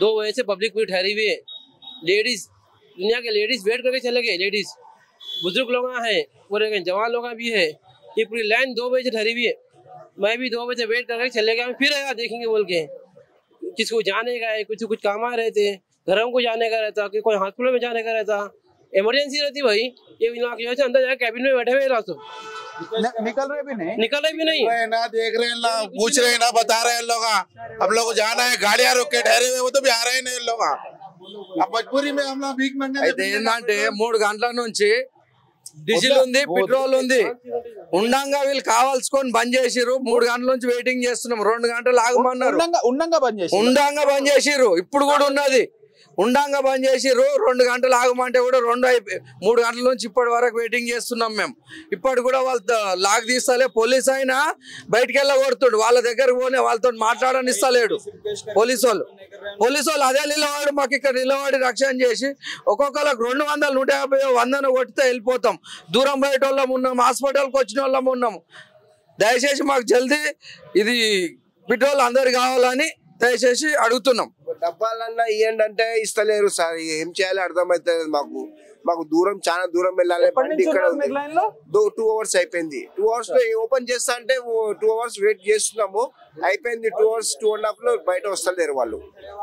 2 बजे से पब्लिक पूरी ठहरी हुई है। लेडीज, दुनिया के लेडीज वेट करके चले गए। लेडीज, बुजुर्ग लोग हैं, पूरे जवान लोग भी है। ये पूरी लाइन 2 बजे से ठहरी हुई है। मैं भी 2 बजे से वेट करके चले गया, फिर आया देखेंगे बोल के। किसको जाने का है, कुछ काम आ रहे थे, घरों को जाने का रहता, कि कोई हॉस्पिटल में जाने का रहता, इमरजेंसी रहती भाई। ये अंदर जाके कैबिन में बैठे हुए रात निकल रहे भी नहीं ना, देख रहे हैं ना, पूछ रहे हैं ना, बता रहे हैं लोग। हम लोग को जाना है, गाड़ियां रोक के ठहरे हुए, वो तो भी आ रहे नहीं लोग। अब मजबूरी में हम लोग भीख मांगने। అయితే ఏంటంటే 3 గంటల నుంచి డీజిల్ ఉంది, పెట్రోల్ ఉంది, ఉండంగా వీళ్ళు కావాల్సుకొని బంద్ చేసిర్రు. 3 గంటల నుంచి వెయిటింగ్ చేస్తున్నాం. 2 గంటలు ఆగమన్నారు, ఉండంగా బంద్ చేసిర్రు. ఇప్పుడు కూడా ఉన్నది, ఉండంగా బంద్ చేసిర్రు. 2 గంటలు ఆగమంటే కూడా 3 గంటల నుంచి ఇప్పటి వరకు వెయిటింగ్ చేస్తున్నాం మేము. ఇప్పటి కూడా వాళ్ళు లాక్ తీస్తలే. పోలీస్ అయినా బయటికి వెళ్ళగొడుతుండు, వాళ్ళ దగ్గరకు పోనే వాళ్ళతో మాట్లాడని ఇస్తలేడు. పోలీసు వాళ్ళు అదే నిలబడి మాకు ఇక్కడ నిలబడి రక్షణ చేసి ఒక్కొక్కరికి 200, 150, 100 కొట్టితే వెళ్ళిపోతాం. దూరం బయట వాళ్ళం ఉన్నాం, హాస్పిటల్కి వచ్చిన వాళ్ళం ఉన్నాము. దయచేసి మాకు జల్దీ ఇది పెట్రోల్ అందరికి కావాలని దయచేసి అడుగుతున్నాం. డబ్బాలన్నా ఇవ్వండి అంటే ఇస్తలేరు సార్. ఏం చేయాలి అర్థమైతే మాకు దూరం, చాలా దూరం వెళ్ళాలి. ఇక్కడ 2 hours అయిపోయింది. 2 hours లో ఓపెన్ చేస్తా అంటే 2 hours వెయిట్ చేస్తున్నాము. అయిపోయింది 2 hours, 2.5 లో బయట వస్తలేరు వాళ్ళు.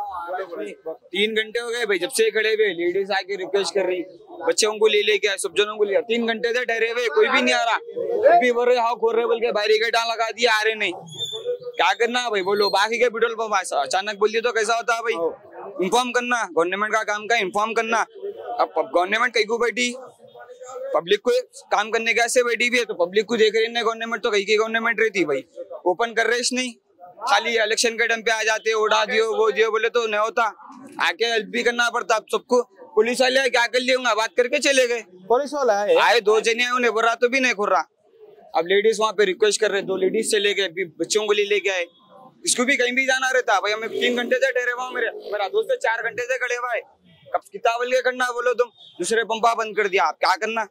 3 घंटे हो गए भाई जब से खड़े हुए। लेडीज आके रिक्वेस्ट कर रही, बच्चों को ले लेके आए, सब जनों को लिया। 3 घंटे से ठहरे हुए, कोई भी नहीं आ रहा। अभी बोल रहे हाँ खोल रहे बोल के बैरिकेड लगा दिया, आ रहे नहीं। क्या करना भाई बोलो। बाकी के पेट्रोल पंप अचानक बोल दिया तो कैसा होता है भाई। इन्फॉर्म करना, गवर्नमेंट का काम का इन्फॉर्म करना। अब गवर्नमेंट कहीं को बैठी, पब्लिक को काम करने के ऐसे बैठी भी है, तो पब्लिक को देख रही है गवर्नमेंट। तो कहीं की गवर्नमेंट रहती भाई, ओपन कर रहे नहीं, खाली इलेक्शन के टाइम पे आ जाते, उड़ा दियो वो दियो बोले तो नहीं होता। आके हेल्प भी करना पड़ता अब सबको। पुलिस वाले क्या कर लिए होंगे, बात करके चले गए। पुलिस वाला आए 2 जने उन्हें बोल रहा तो भी नहीं खुल रहा। अब लेडीज वहाँ पे रिक्वेस्ट कर रहे, 2 लेडीज चले गए, बच्चों को ले लेके आए। इसको भी कहीं भी जाना रहता भाई। हमें 3 घंटे से ठहरे हुआ, मेरा दोस्त 4 घंटे से खड़े हुआ है। कब किताब के करना बोलो तुम, दूसरे पंपा बंद कर दिया, आप क्या करना।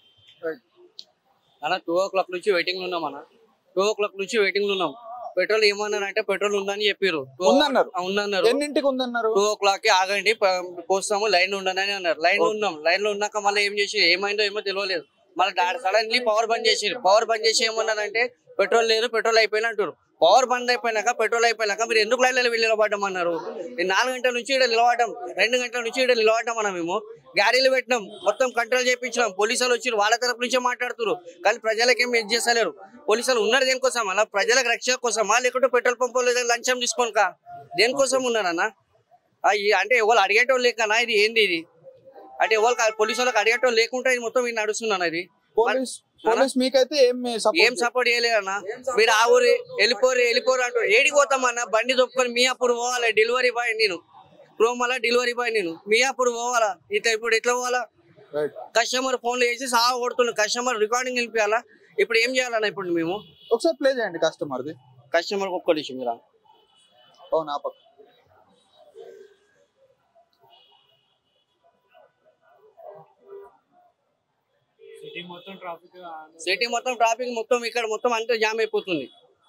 2 o'clock నుంచి వెయిటింగ్ లో ఉన్నాం అన్న. 2 o'clock నుంచి వెయిటింగ్ లో ఉన్నాం. పెట్రోల్ ఏమన్నారంటే పెట్రోల్ ఉందని చెప్పారు. ఉందన్నారు. ఎన్నింటికి ఉందన్నారు? 2 o'clock కి ఆగండి పోస్తాము, లైన్ లో ఉండనని అన్నారు. లైన్ లో ఉన్నాం. లైన్ లో ఉన్నాక మళ్ళీ ఏం చేసి ఏమైందో ఏమో తెలియలేదు. మళ్ళీ సడన్లీ పవర్ బంద్ చేసి ఏమన్నారంటే పెట్రోల్ లేదు, పెట్రోల్ అయిపోయినా అంటారు. పవర్ బంద్ అయిపోయినాక, పెట్రోల్ అయిపోయినాక మీరు ఎందుకు లైన్లలో వెళ్ళి నిలబడ్డామన్నారు. 4 గంటల నుంచి ఇక్కడ నిలబడ్డాం, 2 గంటల నుంచి ఇక్కడ నిలబడ్డాం అన్న. మేము గాడీలు పెట్టినాం, మొత్తం కంట్రోల్ చేయించినాం. పోలీసులు వచ్చి వాళ్ళ తరపు నుంచే మాట్లాడుతున్నారు, కానీ ప్రజలకేం ఇది చేస్తలేరు. పోలీసులు ఉన్నారు దేనికోసం అలా, ప్రజలకు రక్షణ కోసమా, లేకుంటే పెట్రోల్ పంపులో లంచం తీసుకోనుక దేనికోసం ఉన్నారన్న? అంటే ఎవరు అడిగేటోళ్ళు లేకనా? ఇది ఏంది ఇది అంటే ఎవరు పోలీసు వాళ్ళకి అడిగేటోళ్ళు లేకుంటే ఇది మొత్తం ఇది నడుస్తున్నాను. ఇది పోలీస్ మీకైతే ఏం సపోర్ట్ చేయలేదన్న. మీరు ఆ ఊరు వెళ్ళిపోరు అంటారు. ఏడికి పోతామన్నా, బండి దొప్పుకొని మియాపూర్ పోవాలి. డెలివరీ బాయ్ నేను, ప్రోమల డెలివరీ బాయ్ నేను, మియాపూర్ పోవాలా. ఇప్పుడు ఎట్లా పోవాలా? కస్టమర్ ఫోన్లు చేసి సాగు కొడుతున్నా, కస్టమర్ రికార్డింగ్ వెళ్ళిపోయాలా. ఇప్పుడు ఏం చేయాలన్నా? ఇప్పుడు మేము ఒకసారి ప్లే చేయండి కస్టమర్ ఒక్క నిమిషం మీరు. అవునా సిటీ మొత్తం ట్రాఫిక్ మొత్తం ఇక్కడ మొత్తం అంతా జామ్ అయిపోతుంది.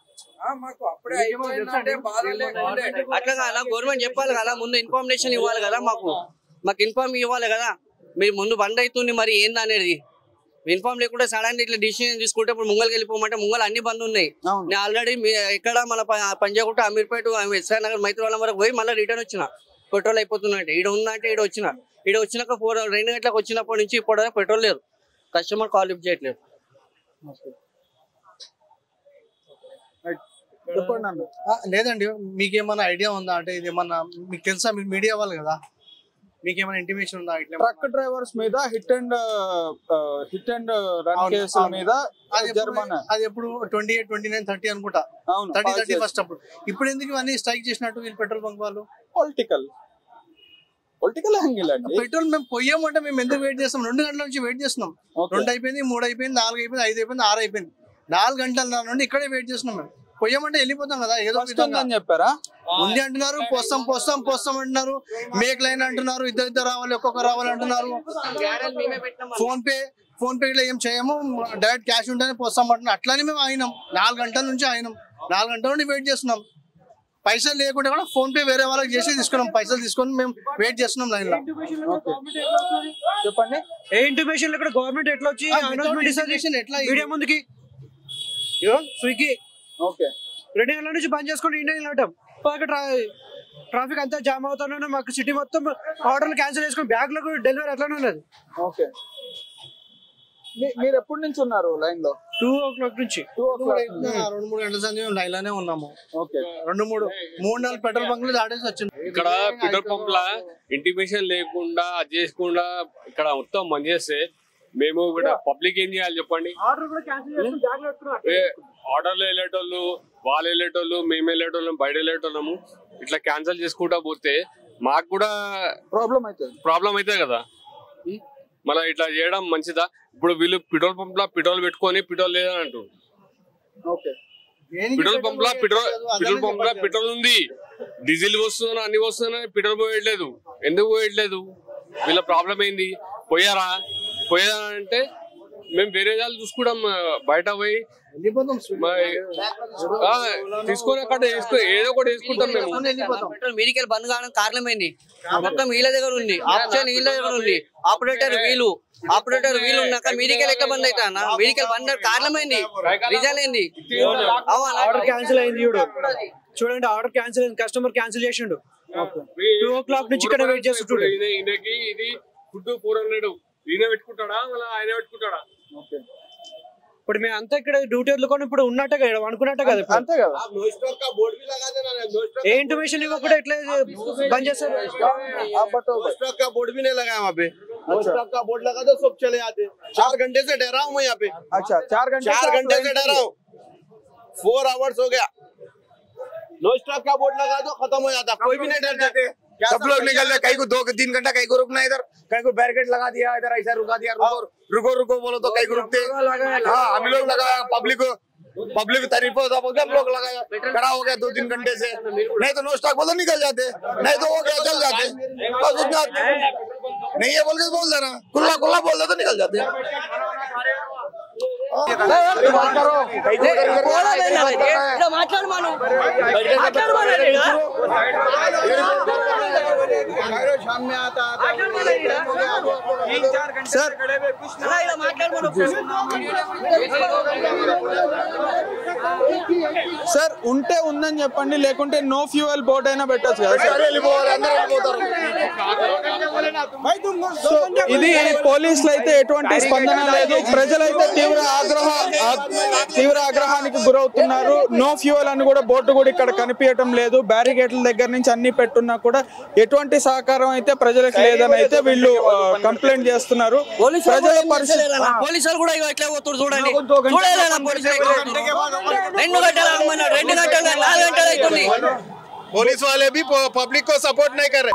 అట్లా కదా గవర్నమెంట్ చెప్పాలి కదా, ముందు ఇన్ఫర్మేషన్ ఇవ్వాలి కదా, మాకు ఇన్ఫార్మ్ ఇవ్వాలి కదా. మీరు ముందు బంద్ అవుతుంది మరి ఏంది అనేది ఇన్ఫార్మ్ లేకుండా సడన్ ఇట్లా డిసిషన్ తీసుకుంటే ఇప్పుడు ముంగల్కి వెళ్ళిపోమంటే ముంగల్ అన్ని బంద్ ఉన్నాయి. నేను ఆల్రెడీ ఇక్కడ మన పంజాగుట్ట, అమీర్పేట, ఎస్ఆర్ నగర్, మైత్రివరం వరకు పోయి మళ్ళీ రిటర్న్ వచ్చిన. పెట్రోల్ అయిపోతుందంటే ఈడ ఉందంటే ఈడ వచ్చినాక 2 గంటలకు వచ్చినప్పటి నుంచి ఇప్పుడు పెట్రోల్ లేదు. కస్టమర్ కాల్ లిఫ్ట్ చేయట్లేదు. లేదండి, మీకేమన్నా ఐడియా ఉందా? అంటే ఇది ఏమన్నా మీకు తెలుసా? మీరు మీడియా వాళ్ళు కదా, మీకేమైనా ఇంటిమేషన్ ఉందా? ఇట్లా ట్రక్ డ్రైవర్స్ మీద హిట్ అండ్ రన్ కేసుల మీద జరిమానా అది ఎప్పుడు 28, 29, 30 అనుకుంటా. 30, 31 అప్పుడు. ఇప్పుడు ఎందుకు ఇవన్నీ స్ట్రైక్ చేసినట్టు వీళ్ళు పెట్రోల్ బంక్ వాళ్ళు? పొలిటికల్ యాంగిల్ అండి. పెట్రోల్ మేము పోయామంటే మేము ఎందుకు వెయిట్ చేస్తాం? 2 గంటల నుంచి వెయిట్ చేస్తున్నాం. 2 అయిపోయింది, 3 అయిపోయింది, 4 అయిపోయింది, 5 అయిపోయింది, 6 అయిపోయింది. 4 గంటల నుండి ఇక్కడే వెయిట్ చేస్తున్నాం. మేము పోయామంటే వెళ్ళిపోతాం కదా. ఏదో అని చెప్పారా? ఉంది అంటున్నారు, పోస్తాం అంటున్నారు. మేక్ లైన్ అంటున్నారు, ఇద్దరు రావాలి, ఒక్కొక్కరు రావాలి అంటున్నారు. ఫోన్ పే లో ఏం చేయము, డైరెక్ట్ క్యాష్ ఉంటేనే పోస్తాం అంటున్నారు. అట్లానే మేము అయినాం. 4 గంటల నుంచి 4 గంటల నుండి వెయిట్ చేస్తున్నాం. పైసలు లేకుండా కూడా ఫోన్ పే వేరే వాళ్ళకి చేసి తీసుకున్నాం, పైసలు తీసుకొని మేము వెయిట్ చేస్తున్నాం లైన్ లో. చెప్పండి. ఏ ఇంటిమేషన్ ఇక్కడ గవర్నమెంట్ ఎట్లా వచ్చి అనౌన్స్మెంట్ ఎట్లా మీడియా ముందుకి స్విగ్గీ ఓకే 2 గంటల నుంచి బంద్ చేసుకుని ఇండియా వెళ్ళటం, ట్రాఫిక్ అంతా జామ్ అవుతానే మాకు సిటీ మొత్తం ఆర్డర్లు క్యాన్సిల్ చేసుకుని బ్యాగ్లకు డెలివరీ అట్లానే ఉన్నది. ఓకే, మీరు ఎప్పటి నుంచి ఉన్నారు లైన్ లో? 2 o'clock నుంచి 2-3 గంటల సంది మేము లైన్ లోనే ఉన్నాము. ఓకే, 2-3 పెట్రోల్ బంకులు దాటేసి వచ్చింది. ఇక్కడ పెట్రోల్ పంప్ లా ఇంటిమేషన్ లేకుండా అది చేసుకుండా ఇక్కడ మొత్తం బంద్ చేస్తే మేము కూడా పబ్లిక్ ఏం చేయాలి చెప్పండి? ఆర్డర్లు వెళ్ళేటోళ్ళు, వాళ్ళు వెళ్ళేటోళ్ళు, మేము వెళ్ళేటోళ్ళం, బయట వెళ్ళేటోళ్ళము ఇట్లా క్యాన్సిల్ చేసుకుంటా పోతే మాకు కూడా ప్రాబ్లం అవుతుంది కదా. మళ్ళీ ఇట్లా చేయడం మంచిదా? ఇప్పుడు వీళ్ళు పెట్రోల్ పంప్ లా పెట్రోల్ పెట్టుకొని పెట్రోల్ లేదని అంటారు. పెట్రోల్ పంప్ లా పెట్రోల్ ఉంది, డీజిల్ వస్తున్నా అన్ని వస్తున్నా, పెట్రోల్ పోయట్లేదు. ఎందుకు పోయట్లేదు? వీళ్ళ ప్రాబ్లం ఏంది? పోయారా అంటే మేము వేరే వాళ్ళు చూసుకుంటాం, బయట పోయి తీసుకొని అక్కడ ఏదో ఒకటి వేసుకుంటాం మేము. పెట్రోల్ మీదికెళ్ళి బంద్ కావడం కారణమైంది మొత్తం వీళ్ళ దగ్గర ఉంది, ఆప్షన్ వీళ్ళ దగ్గర ఉంది. ఆపరేటర్ వీలు ఉన్నాక మీదికెళ్ళి ఎట్లా బంద్ అవుతా అన్న? మీదికెళ్ళి బంద్ కారణమైంది, రీజన్ ఏంది? ఆర్డర్ క్యాన్సిల్ అయింది చూడండి, ఆర్డర్ క్యాన్సిల్ అయింది, కస్టమర్ క్యాన్సిల్ చేసిండు. 2 o'clock నుంచి ఇక్కడ వెయిట్ చేస్తుంటాడు. ఈయనకి ఇది ఫుడ్ 400 ఈయన పెట్టుకుంటాడా మళ్ళీ ఆయన పెట్టుకుంటాడా? ఇప్పుడు మేము అంతా ఇక్కడ డ్యూటీ వదులుకొని ఇప్పుడు ఉన్నట్టే కదా, అనుకున్నట్టే కదా. అంతే కదా. ఏ ఇంటిమేషన్ ఇవ్వకుండా ఎట్లా బంద్ చేస్తారు? बोर्ड भी नहीं लगाया वहाँ पे, स्टॉक का बोर्ड लगा दो सब चले आते. 4 घंटे से डरा हूँ मैं यहाँ पे. अच्छा, 4 घंटे से डरा हूँ. 4 hours हो गया. नो स्टॉक का बोर्ड लगा दो, खत्म हो जाता. कोई भी नहीं डरता. सब लोग निकल रहे, कहीं को 2-3 घंटा कहीं को रुकना, इधर कहीं को बैरिकेड लगा दिया, इधर ऐसा रुका दिया, रुको बोलो तो कहीं को रुकते. हाँ, हम लोग लगाया, पब्लिक तारीफ होता बोलते हम लोग लगाया, खड़ा हो गया 2-3 घंटे से. नहीं तो नो स्टॉक बोलो निकल जाते, नहीं तो हो गया चल जाते. बस उतना नहीं है बोल के बोल देना, खुला बोल दे तो निकल जाते. సార్ ఉంటే ఉందని చెప్పండి, లేకుంటే నో ఫ్యూయల్ బోర్డ్ అయినా పెట్టచ్చు కదా. సో ఇది పోలీసులు అయితే ఎటువంటి స్పందన లేదు, ప్రజలైతే తీవ్ర ఆగ్రహానికి గురవుతున్నారు. నో ఫ్యూయల్ అని కూడా బోర్డు కూడా ఇక్కడ కనిపించడం లేదు. బ్యారికేడ్ల దగ్గర నుంచి అన్ని పెట్టున్నా కూడా ఎటువంటి సహకారం అయితే ప్రజలకు లేదని అయితే వీళ్ళు కంప్లైంట్ చేస్తున్నారు. ప్రజల పరిస్థితి పోలీసులు కూడా ఇట్లా పోతున్నారు చూడండి. 2 గంటలు 4 గంటలు అవుతుంది. पुलिस वाले भी पब्लिक को सपोर्ट नहीं कर रहे.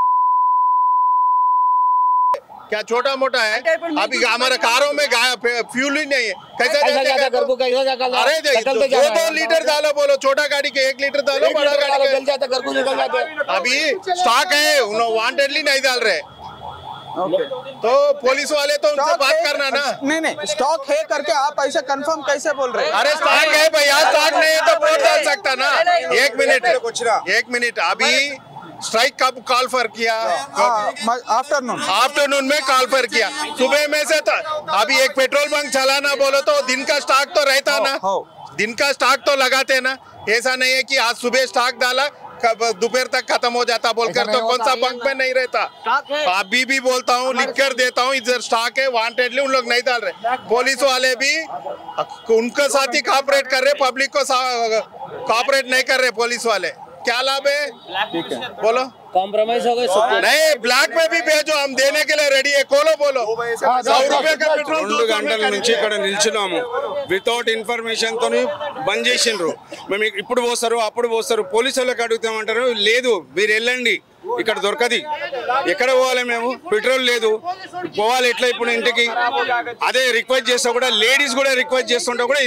क्या छोटा मोटा है? अभी हमारे कारों में फ्यूल ही नहीं है. कैसे अरे 2 लीटर डालो, बोलो छोटा गाड़ी के 1 लीटर डालो, बड़ा गाड़ी के अभी स्टॉक है, वांटेडली नहीं डाल रहे. तो पुलिस वाले तो उनसे बात करना ना. नहीं स्टॉक है करके आप ऐसे कंफर्म कैसे बोल रहे हैं? अरे स्टॉक है भैया, स्टॉक नहीं है तो बोर्ड डाल सकता ना. 1 मिनट अभी स्ट्राइक कब कॉल पर किया? आफ्टरनून में कॉल पर किया. सुबह में से तो अभी एक पेट्रोल बंक चलाना बोलो तो दिन का स्टॉक तो रहता ना, दिन का स्टॉक तो लगाते ना. ऐसा नहीं है कि आज सुबह स्टॉक डाला दोपहर तक खत्म हो जाता बोलकर, तो कौन सा बंक में नहीं रहता. अभी भी बोलता हूँ, लिख कर देता हूँ, इधर स्टॉक है, वांटेडली उन लोग नहीं डाल रहे. पुलिस वाले भी उनके साथ ही कॉपरेट कर रहे, पब्लिक को कॉपरेट नहीं कर रहे पुलिस वाले. क्या लाभ है? बोलो. कॉम्प्रोमाइज हो गए. नहीं, ब्लैक में भी भेजो, हम देने के लिए रेडी है. खोलो बोलो. 100 रुपए का पेट्रोल. 2 గంటల నుంచి ఇక్కడ నిల్చున్నాము. వితౌట్ ఇన్ఫర్మేషన్ తోని బంద్ చేసిండ్రు. మేము ఇప్పుడు పోస్తారు అప్పుడు పోస్తారు, పోలీసు వాళ్ళకి అడుగుతామంటారు, లేదు మీరు వెళ్ళండి ఇక్కడ దొరకది. ఎక్కడ పోవాలి మేము? పెట్రోల్ లేదు, పోవాలి ఎట్లా ఇప్పుడు ఇంటికి? అదే రిక్వెస్ట్ చేస్తా కూడా, లేడీస్ కూడా రిక్వెస్ట్ చేస్తుంటే కూడా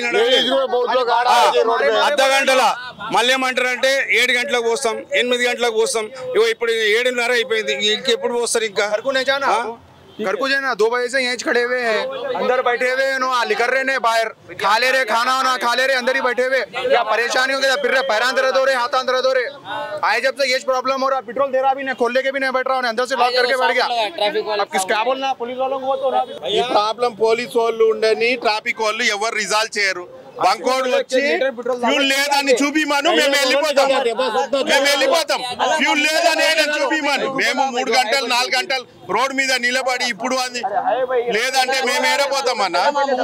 అర్ధ గంటల మళ్ళీ ఏమంటారంటే 7 గంటలకు పోస్తాం, 8 గంటలకు పోస్తాం. ఇప్పుడు 7:30 అయిపోయింది, ఇంకెప్పుడు పోస్తారు? ఇంకా घर को जाना 2 बजे से यहीं खड़े हुए हैं, अंदर बैठे हुए हैं, लिकर रहे हैं, बाहर खा ले रहे, खाना वाना खा ले रहे, अंदर ही बैठे हुए। क्या परेशानी हो गया, फिर रहे पैरां दर्द हो रहे, हाथां दर्द हो रहे। आए जब से ये प्रॉब्लम हो रहा, पेट्रोल दे रहा भी नहीं, खोलने के भी नहीं बैठ रहा, अंदर से लॉक करके बैठ गया। अब किस क्या बोलना पुलिस वालों को, ఈ ప్రాబ్లం పోలీస్ వాళ్ళు ఉండని ట్రాఫిక్ వాళ్ళు ఎవరు రిజాల్వ్ చేయరు. బంకోడ్ వచ్చి ఫ్యూల్ లేదని చూపిమను, మేము వెళ్ళిపోతాం. ఫ్యూల్ లేదని చూపిమను. మేము 3 గంటలు 4 గంటలు రోడ్ మీద నిలబడి ఇప్పుడు అది లేదంటే మేము ఏడపోతాం అన్న.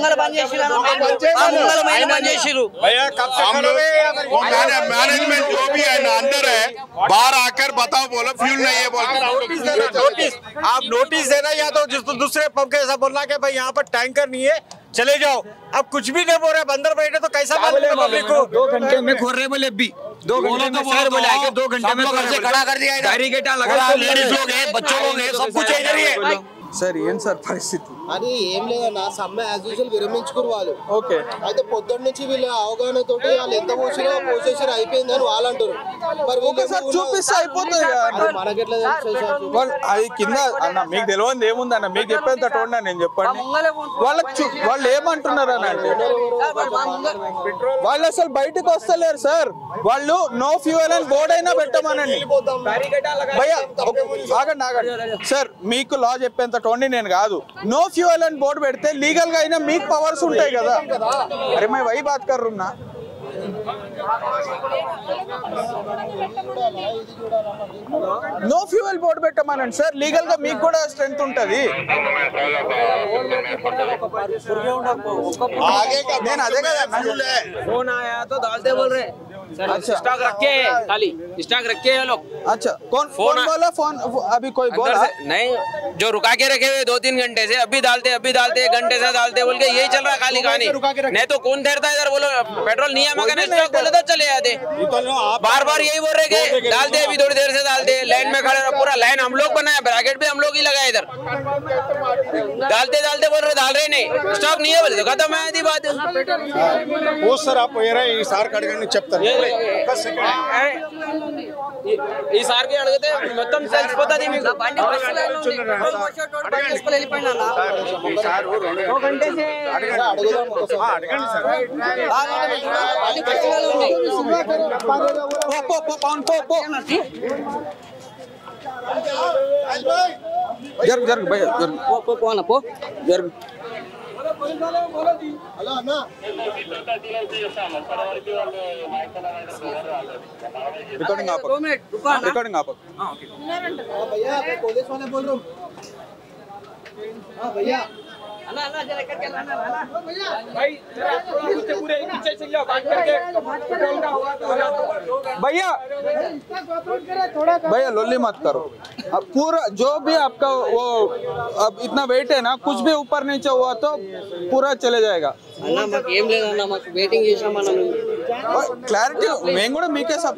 मैनेजमेंट जो भी है ना अंदर है, बाहर आकर बताओ, बोलो फ्यूल नहीं है, बोलो नोटिस आप नोटिस देना, या तो दूसरे पंप के ऐसा बोलना कि भाई यहाँ पर टैंकर नहीं है, चले जाओ। अब कुछ भी नहीं बोल रहे, अंदर बैठे तो कैसा मालूम पब्लिक को। 2 घंटे में खोल रहे बोले, अभी 2 घंटे में सर बोले आगे 2 घंटे में खड़ा कर दिया, बैरिकेड लगा, लेडीज लोग हैं, बच्चों लोग हैं, सब कुछ इधर ही है। సార్ ఏం సార్ పరిస్థితి? అది ఏం లేదన్నా, సమ్మె యాజ్ యూజువల్ విరమించుకురు వాళ్ళు. ఓకే, అయితే పొద్దున్న నుంచి వీళ్ళ అవగాహన తోటి వాళ్ళు ఎంత పోసేసారు అయిపోయింది అని వాళ్ళు అంటారు. మరి ఒకసారి చూపిస్తే అయిపోతుంది మనకెట్లా అది కింద అన్న. మీకు తెలియదు ఏముంది అన్న, మీకు చెప్పేంత టోన్ నేను చెప్పండి. వాళ్ళకి వాళ్ళు ఏమంటున్నారు అని అంటే, వాళ్ళు అసలు బయటకు వస్తలేరు సార్. వాళ్ళు నో ఫ్యూయల్ అని బోర్డు అయినా పెట్టమనండి. ఆగండి సార్, మీకు లా చెప్పేంత టోన్ నేను కాదు. నో ఫ్యూయల్ అని బోర్డు పెడితే లీగల్ గా అయినా మీకు పవర్స్ ఉంటాయి కదా. అరే मैं वही बात कर रहा हूं ना. నో ఫ్యూయల్ బోర్డు పెట్టమనండి సార్, లీగల్ గా మీకు కూడా స్ట్రెంత్ ఉంటది. నేను అదే కదా, फोन आया तो डालते बोल रहे अच्छा स्टॉक रखे खाली, स्टॉक रखे हैं लोग। अच्छा कौन बोला फोन? अभी कोई बोला नहीं, जो रुका के रखे हुए 2-3 घंटे से, अभी डालते घंटे से डालते बोल के यही चल रहा है खाली कहानी। नहीं तो कौन ठहरता है इधर, बोलो पेट्रोल नहीं है मगर स्टॉक बोले तो चले जाते। बार बार यही बोल रहे कि डालते, अभी थोड़ी देर से डालते, लाइन में खड़े, पूरा लाइन हम लोग बनाया, ब्रैकेट भी हम लोग ही लगाए इधर। डालते बोल रहे, डाल रहे नहीं, स्टॉक नहीं है बोले तो खत्म है आधी बात। वो सर आप ఈ సార్ కడగండి చెప్తారు. ఈసారికి అడిగితే మొత్తం తెలిసిపోతుంది మీకు. జరుగు జరుగు భయ్యా జరుగు పో జరుగు. रिकॉर्डिंग आप रिकॉर्डिंग आप भैया पुलिस वाले बोल रहा हूँ. हाँ भैया भैया भैया लोली मत करो. अब पूरा जो भी आपका वो अब इतना वेट है ना, कुछ भी ऊपर नीचे हुआ तो पूरा चले जाएगा. वेटिंग क्लैरिटी మేము కూడా మీకే సబ్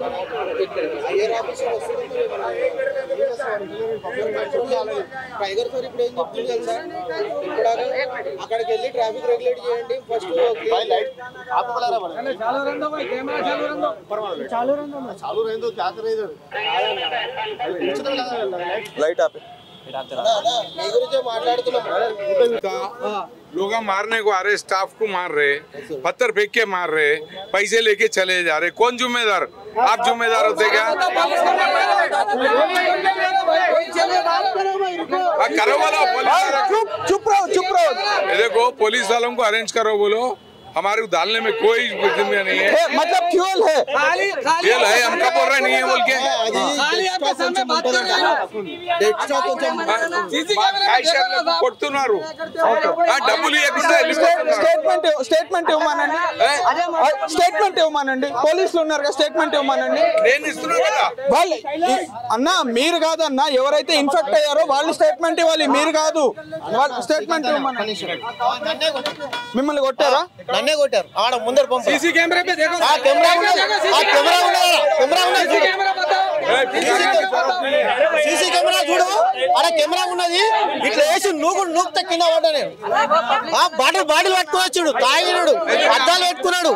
టైగర్ సార్ ఇప్పుడు ఏం చెప్తుంది తెలుసా, ఇప్పుడు అక్కడికి వెళ్ళి ట్రాఫిక్ రెగ్యులేట్ చేయండి ఫస్ట్. లైట్ ఆపే. మీ గురించే మాట్లాడుతున్నాం. लोग मारने को आ रहे, स्टाफ को मार रहे, पत्थर फेंक के मार रहे, पैसे लेके चले जा रहे. कौन जिम्मेदार? आप जिम्मेदार होते क्या? करो बोलो, चुप रहो. देखो पुलिस वालों को अरेंज करो, बोलो हमारे को डालने में कोई जिम्मेदारी नहीं है. मतलब फ्यूल है, फ्यूल है, हम कब बोल रहे नहीं है बोल के. కొడుతున్నారు డబ్బులు స్టేట్మెంట్ ఇవ్వమానండి. పోలీసులు ఉన్నారు కదా, స్టేట్మెంట్ ఇవ్వమానండి. నేను ఇస్తున్నాను కదా. వాళ్ళు అన్న మీరు కాదన్నా, ఎవరైతే ఇన్ఫెక్ట్ అయ్యారో వాళ్ళు స్టేట్మెంట్ ఇవ్వాలి, మీరు కాదు. వాళ్ళు స్టేట్మెంట్ ఇవ్వమనండి. మిమ్మల్ని కొట్టారా? నన్నే కొట్టారు ఆడ ముందర పంపు. सीसी कैमरे पे देखो, కెమెరా సీసీ కెమెరా చూడు ఆడ కెమెరా ఉన్నది ఇట్లా వేసి నూకుతా కింద పడ్డా నేను బాటిల్ పట్టుకుని వచ్చాడు తాగినాడు అద్దాలు పెట్టుకున్నాడు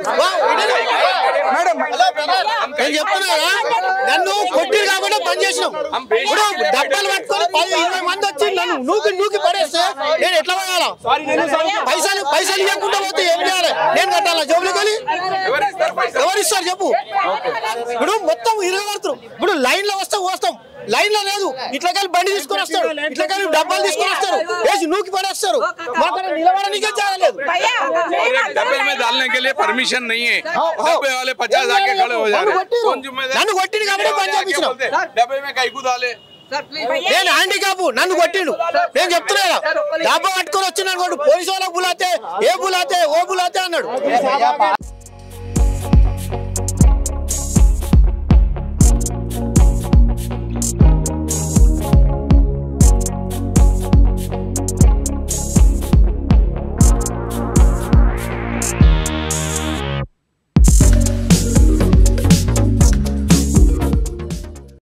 నేను చెప్తున్నా నన్ను కొట్టి కాబట్టి పని చేసినాం ఇప్పుడు డబ్బాలు పట్టుకొని 10-20 మంది వచ్చి నన్ను నూకి పడేస్తే నేను ఎట్లా పోయాలా పైసలు ఇవ్వకుండా పోతే ఏం చేయాలి నేను కట్టాలా జోబులకి వెళ్ళి ఎవరిస్తారు చెప్పు ఇప్పుడు మొత్తం ఇరగబడుతున్నారు ఇప్పుడు లైన్ లో వస్తాం లైన్ లో లేదు ఇట్లకెళ్ళి బండి తీసుకొని వస్తాడు ఇట్లకెళ్ళి డబ్బాలు తీసుకొని వస్తారు వేసి నూకి పడేస్తారు మాకు నిలబడనికే చేయలేదు डब्बे में डालने के लिए परमिशन नहीं है डब्बे वाले 50 आके खड़े हो जा रहे हैं कौन जिम्मेदार నన్ను కొట్టిండు కాబట్టి పని చేయించినాం डब्बे में कई को डाले నేను హ్యాండిక్యాప్ నన్ను కొట్టిండు నేను చెప్తున్నా డబ్బా పట్టుకొని వచ్చిన పోలీసు వాళ్ళకి బులాతే ఏ బులాతే ఓ బులాతే అన్నాడు